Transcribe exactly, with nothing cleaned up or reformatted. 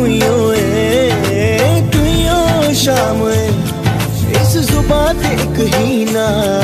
तुइयो ए तुइयो शाम इस जुबान ते एक ही ना